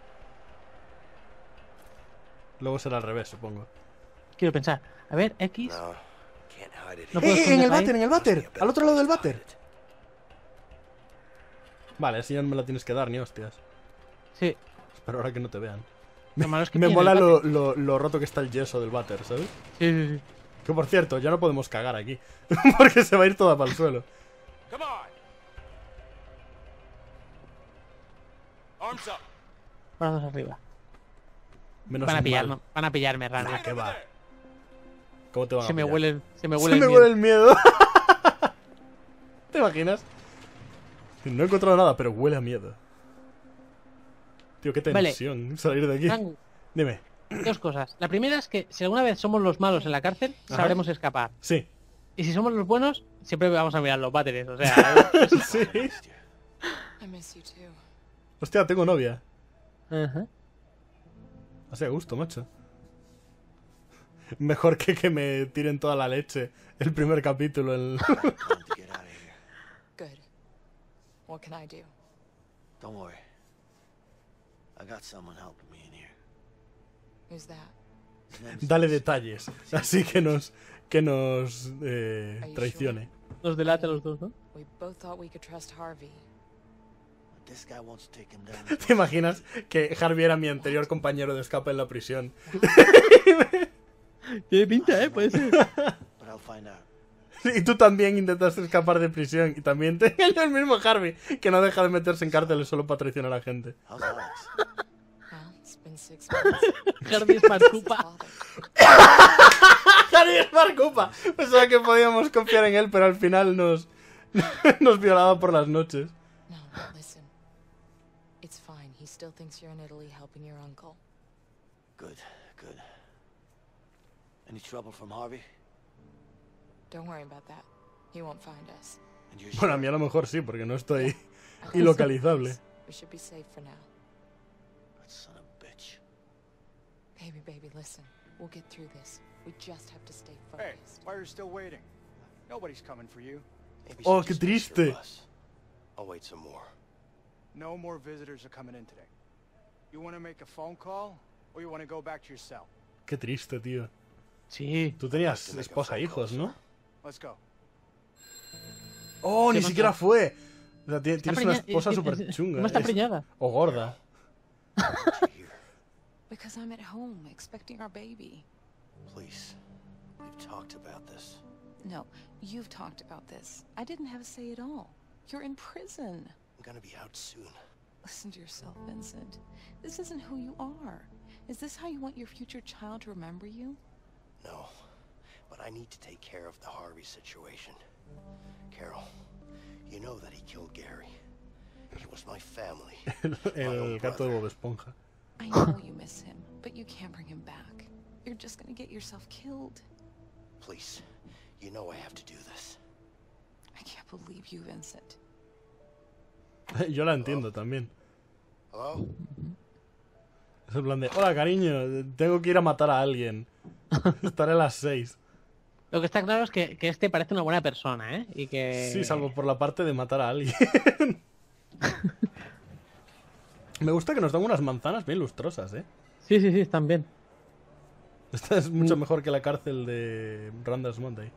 Luego será al revés, supongo. Quiero pensar. A ver, X. No, can't hide it No here. puedo En el váter. Al otro lado del váter. Vale, así ya no me la tienes que dar, ni hostias. Sí. Espero ahora que no te vean. Lo malo es que Me tiene mola el váter. lo roto que está el yeso del váter, ¿sabes? Sí. Que por cierto, ya no podemos cagar aquí. Porque se va a ir toda para el suelo. Come on. Arms up. Brazos arriba. Menos Van a mal. pillarme, raro. Nah, que va. ¿Cómo te van a Se me pillar? huele el Se miedo. me huele el miedo. ¿Te imaginas? No he encontrado nada, pero huele a miedo. Tío, qué tensión salir de aquí. Rango, Dime. 2 cosas. La primera es que si alguna vez somos los malos en la cárcel, Ajá. sabremos escapar. Sí. Y si somos los buenos, siempre vamos a mirar los váteres. O sea, Sí. I miss you too. Hostia, tengo novia. Ajá. Así a gusto, macho. Mejor que me tiren toda la leche el primer capítulo. Time to get out of here. Good. What can I do? Don't worry. I got someone helping me in here. Who's that? His name's Dale Vincent. detalles. Así que nos traicione. Los delata a los dos, ¿no? We both thought we could trust Harvey. This guy wants to take him down. ¿Te imaginas que Harvey era mi anterior compañero de escape en la prisión? Tiene pinta, puede ser. But I'll find out. Y tú también intentaste escapar de prisión y también te engañó el mismo Harvey, que no deja de meterse en cárceles solo para traicionar a la gente. How's Alex? Well, it's been 6 months. Harvey es Marcupa. Father. Harvey es Marcupa. Pensaba que podíamos confiar en él, pero al final nos violaba por las noches. No, listen. It's fine. He still thinks you're in Italy helping your uncle. Good. Any trouble from Harvey? Don't worry about that. He won't find us. And you're Bueno, a sure? mí a lo mejor sí, porque no estoy I got ilocalizable. some things. We should be safe for now. That son of a bitch. Baby, listen. We'll get through this. We just have to stay Hey, focused. why are you still waiting? Nobody's coming for you. Maybe Oh, she qué just missed her triste. bus. I'll wait some more. No more visitors are coming in today. You want to make a phone call, or you want to go back to your cell? Qué triste, tío. Sí. Tú tenías esposa e hijos, ¿no? Let's go. Oh, ¿Qué ni pasa? siquiera fue. O sea, tienes Está una preñada- esposa súper chunga. ¿Cómo está preñada? O gorda. What you hear? Because I'm at home expecting our baby. Please. We've talked about this. No, you've talked about this. I didn't have a say at all. You're in prison. I'm gonna be out soon. Listen to yourself, Vincent. This isn't who you are. Is this how you want your future child to remember you? No. But I need to take care of the Harvey situation. Carol, you know that he killed Gary. He was my family. El gato de Bob Esponja. I know you miss him, but you can't bring him back. You're just gonna get yourself killed. Please. You know I have to do this. I can't believe you, Vincent. Yo la entiendo también. Hello? Es el plan de, hola cariño, tengo que ir a matar a alguien. Estaré a las 6. Lo que está claro es que este parece una buena persona, ¿eh? Y que... Sí, salvo por la parte de matar a alguien. Me gusta que nos dan unas manzanas bien lustrosas, ¿eh? Sí, están bien. Esta es mucho mejor que la cárcel de Randall's Monday.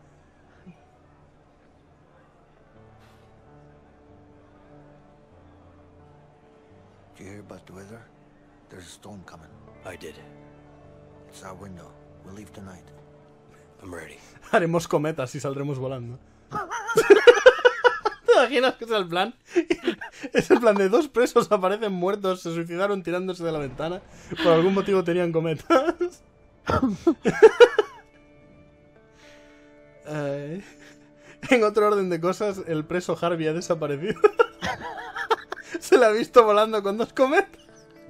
Did you hear about the weather? There's a storm coming. I did. It's our window. We'll leave tonight. I'm ready. Haremos cometas y saldremos volando. ¿Te imaginas que es el plan? Es el plan de 2 presos aparecen muertos, se suicidaron tirándose de la ventana. Por algún motivo tenían cometas. En otro orden de cosas, el preso Harvey ha desaparecido. Se le ha visto volando con 2 cometas.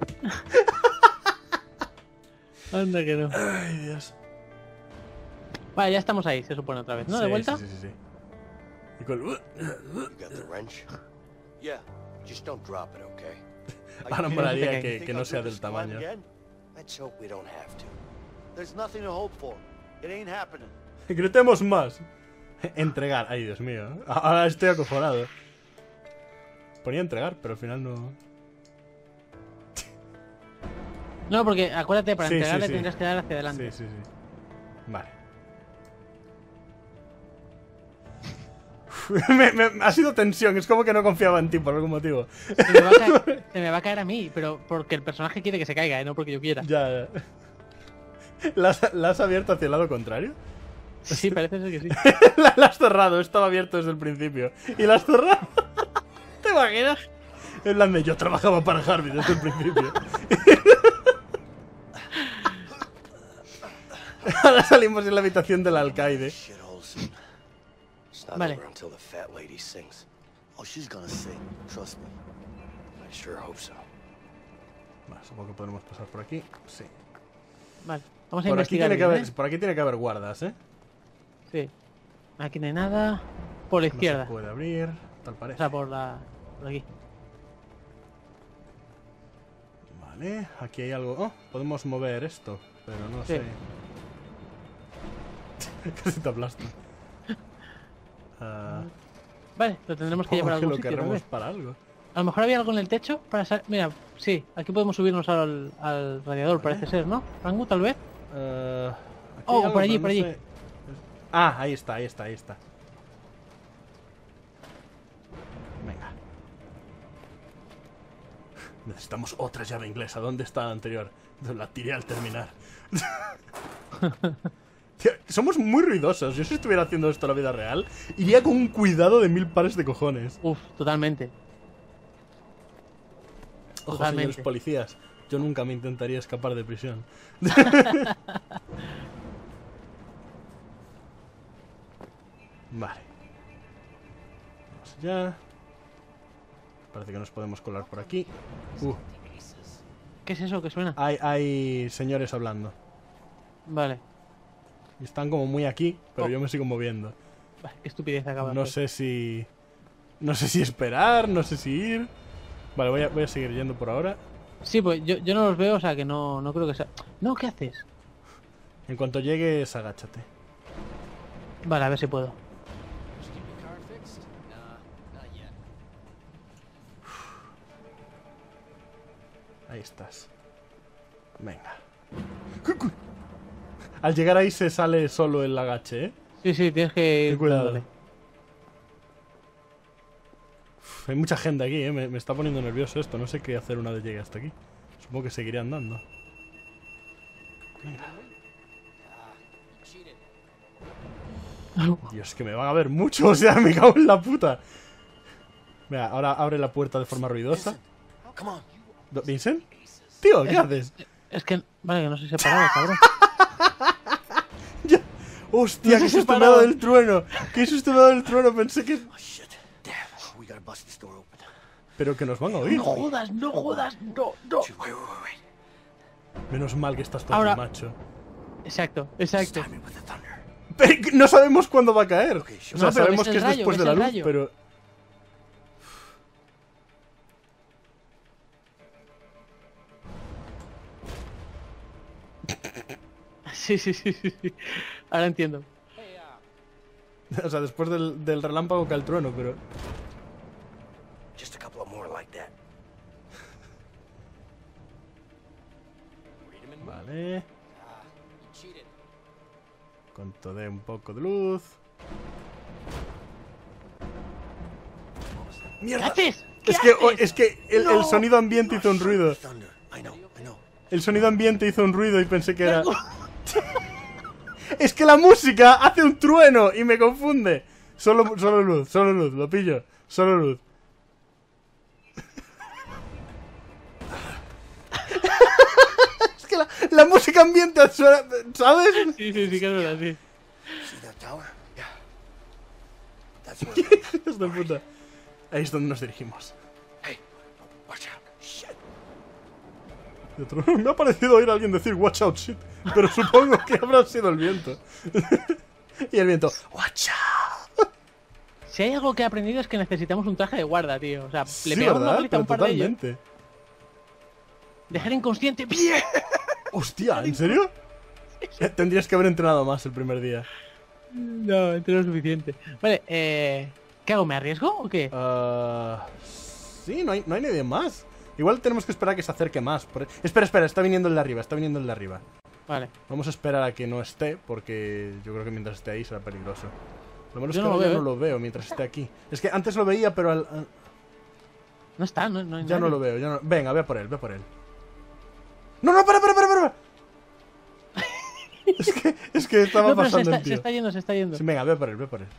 Anda que no. Ay, Dios. Vale, ya estamos ahí, se supone otra vez, ¿no? ¿De Sí, vuelta? Sí. Y con... You got the wrench? Yeah, just don't drop it, okay? Ahora molaría que no sea del tamaño. Let's hope we don't have to. There's nothing to hope for. It ain't happening. Gritemos más. Entregar. Ay, Dios mío. Ahora estoy acojonado. Ponía entregar, pero al final no... No, porque acuérdate, para Sí, entregarle sí. tendrás que dar hacia adelante. Sí. Vale. Ha sido tensión, es como que no confiaba en ti por algún motivo. Se me va a caer a mí, pero porque el personaje quiere que se caiga, no porque yo quiera. Ya. ¿La has abierto hacia el lado contrario? Sí, parece ser que sí. La has cerrado, estaba abierto desde el principio. Y la has cerrado. ¿Te imaginas? En plan de yo trabajaba para Harvey desde el principio. Ahora salimos en la habitación del alcaide. Vale. Oh, she's gonna sing. Trust me. I sure hope so. Vale, supongo que podemos pasar por aquí. Sí. Vale, vamos a Por aquí, investigar. tiene que bien, haber, por aquí tiene que haber guardas, ¿eh? Sí. Aquí no hay nada. Por la izquierda. No se puede abrir, tal O parece. sea, por aquí. Vale, aquí hay algo. Oh, podemos mover esto, pero no Sí. sé. Casi te aplasto. Vale, lo tendremos que llevar a que algún lo sitio, querremos tal vez. para algo. A lo mejor había algo en el techo para mira, sí, aquí podemos subirnos al radiador, Vale. parece ser, ¿no? Rangu, tal vez. Aquí Oh, hay algo, por allí, pero por no allí. sé. Ah, ahí está. Venga. Necesitamos otra llave inglesa. ¿Dónde está la anterior? La tiré al terminar. Tío, somos muy ruidosos. Yo si estuviera haciendo esto en la vida real, iría con un cuidado de 1000 pares de cojones. Uf, totalmente. Ojo, Totalmente. señores policías. Yo nunca me intentaría escapar de prisión. Vale. Vamos allá. Parece que nos podemos colar por aquí. ¿Qué es eso que suena? Hay señores hablando. Vale. Y están como muy aquí, pero Oh. yo me sigo moviendo. Vale, qué estupidez acaba de No hacer. sé si... No sé si esperar, no sé si ir... Vale, voy a seguir yendo por ahora. Sí, pues yo no los veo, o sea que no creo que sea... No, ¿qué haces? En cuanto llegues, agáchate. Vale, a ver si puedo. Just keep your car fixed? Nah, not yet. Ahí estás. Venga. Al llegar ahí se sale solo el agache, ¿eh? Sí, tienes que ir Ten cuidado. dándole. Hay mucha gente aquí, ¿eh? Me está poniendo nervioso esto. No sé qué hacer una vez llegue hasta aquí. Supongo que seguiré andando. Dios, que me van a ver mucho. O sea, me cago en la puta. Mira, ahora abre la puerta de forma ruidosa. Come on. ¿Vincent? Tío, ¿qué haces? Es que... Vale, que no se separado, cabrón. ¡Hostia, No qué se susto me ha separaba. dado del trueno! ¡Qué susto me ha dado del trueno! Pensé que... Oh, shit. Damn. We gotta bust this door open. Pero que nos van a oír. No jodas, no. Wait. Menos mal que estás todo Ahora- macho. Exacto. Time it with the thunder. Pero no sabemos cuándo va a caer. O sea, No, pero sabemos ves que el es rayo, después de ves la el luz, rayo. pero... Sí. Ahora entiendo. O sea, después del relámpago cae el trueno, pero... Just a couple of more like that. Vale. Cuanto dé un poco de luz... ¿Qué ¡Mierda! haces? Es que el sonido ambiente hizo un ruido. Thunder. I know. El sonido ambiente hizo un ruido y pensé que era... ¡Es que la música hace un trueno y me confunde! Solo luz, lo pillo. Solo luz. Es que la música ambiente suena... ¿Sabes? Sí, que es verdad, sí. See that tower? Yeah. That's where. Hijos de puta. Ahí es donde nos dirigimos. Hey, watch out. Shit. Y otro, me ha parecido oír a alguien decir watch out shit, pero supongo que habrá sido el viento. Y el viento, watch out. Si hay algo que he aprendido es que necesitamos un traje de guarda, tío. O sea, Sí, le pegamos una ¿verdad? paliza a Pero un par de ellos. totalmente. Dejar inconsciente. ¡Bien! Hostia, ¿en serio? Tendrías que haber entrenado más el primer día. No, entre lo suficiente. Vale, ¿qué hago? ¿Me arriesgo o qué? Sí, no hay nadie más. Igual tenemos que esperar a que se acerque más. Espera, está viniendo el de arriba, Vale. Vamos a esperar a que no esté, porque yo creo que mientras esté ahí será peligroso. Lo menos Yo que no lo ahora veo, ya no lo veo mientras esté aquí. Es que antes lo veía, pero No está, no hay ya nadie. no lo veo. Ya no... Venga, ve a por él. No, para. Es que estaba No, pero pasando el se tío. está yendo. Sí, venga, ve por él.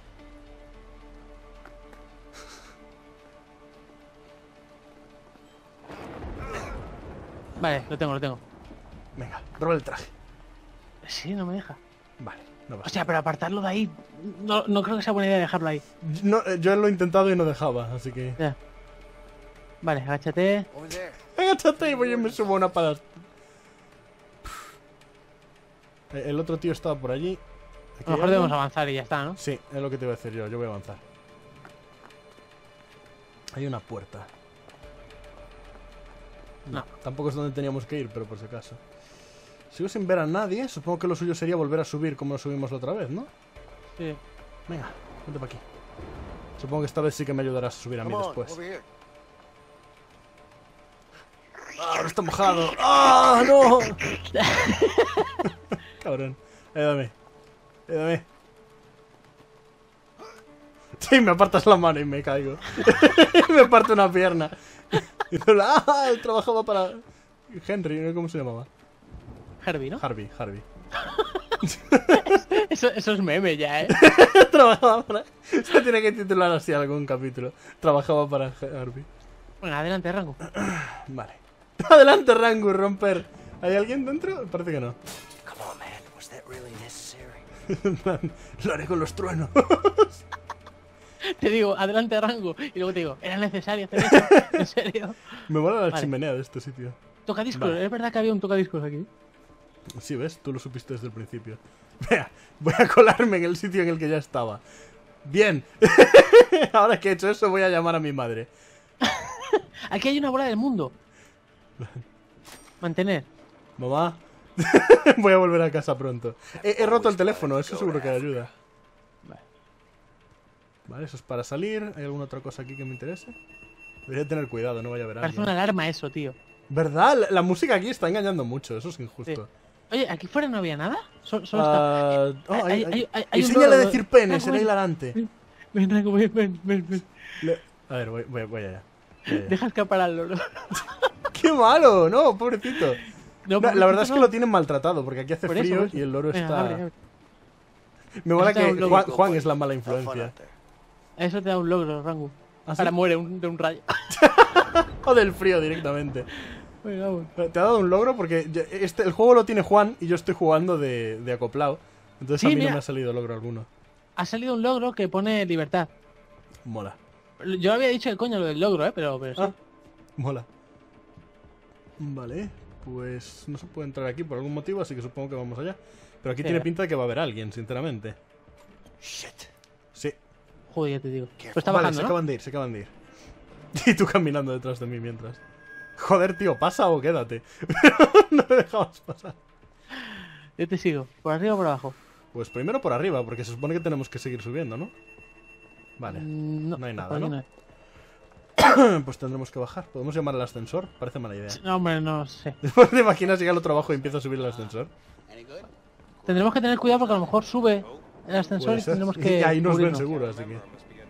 Vale, lo tengo. Venga, roba el traje. Sí, no me deja. Vale, no pasa. Hostia, pero apartarlo de ahí. No creo que sea buena idea dejarlo ahí. No, yo lo he intentado y no dejaba, así que... Ya. Vale, agáchate. Over there. Agáchate y voy y me subo a una pala. El otro tío estaba por allí. A lo mejor debemos avanzar y ya está, ¿no? Sí, es lo que te iba a decir yo voy a avanzar. Hay una puerta. No. Tampoco es donde teníamos que ir, pero por si acaso. Sigo sin ver a nadie, supongo que lo suyo sería volver a subir como lo subimos la otra vez, ¿no? Sí. Venga, vente para aquí. Supongo que esta vez sí que me ayudarás a subir a mí Come on, después. over here. ¡Ah, ahora está mojado! ¡Ah, no! Cabrón. Ayúdame. Sí, me apartas la mano y me caigo. Me parte una pierna. Y él trabajaba para... Henry, ¿no? ¿Cómo se llamaba? Herbie, ¿no? Harvey. Eso es meme ya, ¿eh? Trabajaba para... Se tiene que titular así algún capítulo. Trabajaba para Harvey. Bueno, adelante, Rango. Vale. Adelante, Rango, romper. ¿Hay alguien dentro? Parece que no. Come on, man. Was that really necessary? Lo haré con los truenos. Te digo, adelante, Rango. Y luego te digo, ¿era necesario hacer eso? ¿En serio? Me mola la Vale. chimenea de este sitio. Tocadiscos, Vale. ¿es verdad que había un tocadiscos aquí? Sí, ¿ves? Tú lo supiste desde el principio. Vea, voy a colarme en el sitio en el que ya estaba. Bien. Ahora que he hecho eso, voy a llamar a mi madre. Aquí hay una bola del mundo. Mantener. Mamá. Voy a volver a casa pronto. He roto el teléfono, eso seguro que ayuda. Vale, eso es para salir. ¿Hay alguna otra cosa aquí que me interese? Debería tener cuidado, no vaya a ver a Parece alguien. una alarma eso, tío. ¿Verdad? La música aquí está engañando mucho, eso es injusto. Oye, ¿aquí fuera no había nada? Solo está... hay un Enséñale a loro. decir pene, Rango, será ven. hilarante. Ven, Rango, ven. A ver, voy allá. Deja escapar al loro. ¡Qué malo! No, pobrecito. No, La verdad es que no. lo tienen maltratado, porque aquí hace Por eso, frío por eso. y el loro Venga, está... abre. Me mola Está un que lobo. Juan es la mala Have fun influencia. out there. Eso te da un logro, Rango. ¿Ah, sí? Ahora muere de un rayo. O del frío directamente. Venga, vamos. Te ha dado un logro porque el juego lo tiene Juan y yo estoy jugando de acoplado. Entonces Sí, a mí no mira. me ha salido logro alguno. Ha salido un logro que pone libertad. Mola. Yo había dicho el coño lo del logro, pero sí. Ah, mola. Vale, pues no se puede entrar aquí por algún motivo, así que supongo que vamos allá. Pero aquí Sí, tiene va. pinta de que va a haber alguien, sinceramente. Shit. Sí. Joder, ya te digo. Pero está Vale, bajando, se ¿no? acaban de ir. Y tú caminando detrás de mí mientras. Joder, tío, ¿pasa o quédate? No me dejabas pasar. Yo te sigo. ¿Por arriba o por abajo? Pues primero por arriba, porque se supone que tenemos que seguir subiendo, ¿no? Vale. No, No hay nada, por aquí ¿no? hay. Pues tendremos que bajar. ¿Podemos llamar al ascensor? Parece mala idea. No, hombre, no sé. ¿Te imaginas llegar al otro abajo y empieza a subir el ascensor? Tendremos que tener cuidado porque a lo mejor sube el ascensor Puede y ser. tendremos que... Y ahí nos ven cubrirnos. seguro, así que...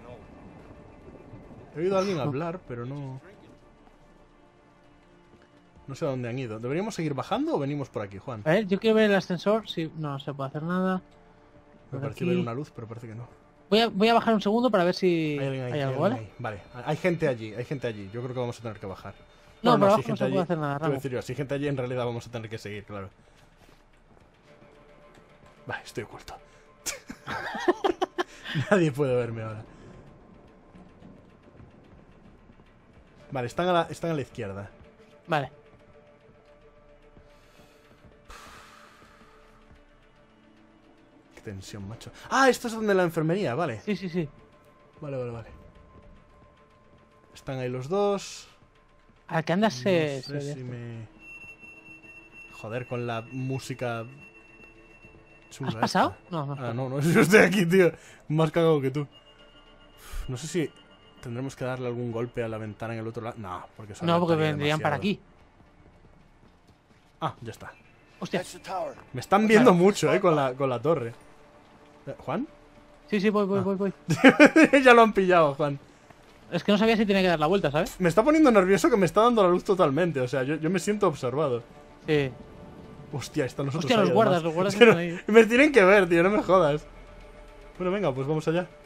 He oído a alguien hablar, pero no... No sé a dónde han ido. ¿Deberíamos seguir bajando o venimos por aquí, Juan? A ver, yo quiero ver el ascensor. Si no se puede hacer nada. Me Por pareció aquí. ver una luz, pero parece que no. Voy a bajar un segundo para ver si Hay alguien ahí, hay hay algo, alguien ¿vale? ahí. Vale, hay gente allí, hay gente allí. Yo creo que vamos a tener que bajar. No, Bueno, por si abajo hay no se gente puede allí- hacer nada, Quiero Ramo. decir yo, si hay gente allí en realidad vamos a tener que seguir, claro. Vale, estoy oculto. Nadie puede verme ahora. Vale, están a la izquierda. Vale. Qué tensión, macho. Ah, esto es donde la enfermería, vale. Sí. Vale, vale, vale. Están ahí los dos. ¿A qué andas? No sé si me... Joder, con la música... chunga ¿Has pasado? esta. No, no. Ah, no, yo estoy aquí, tío. Más cagado que tú. Uf, no sé si tendremos que darle algún golpe a la ventana en el otro lado. No, porque eso No, porque alertaría vendrían para demasiado. aquí. Ah, ya está. Hostia. That's the tower. Me están viendo mucho, con la torre. ¿Juan? Sí, voy. Ya lo han pillado, Juan. Es que no sabía si tenía que dar la vuelta, ¿sabes? Me está poniendo nervioso que me está dando la luz totalmente. O sea, yo me siento observado. Sí. Hostia, están los otros Hostia, ahí, los guardas además. los Es que están ahí. me tienen que ver, tío, no me jodas. Bueno, venga, pues vamos allá.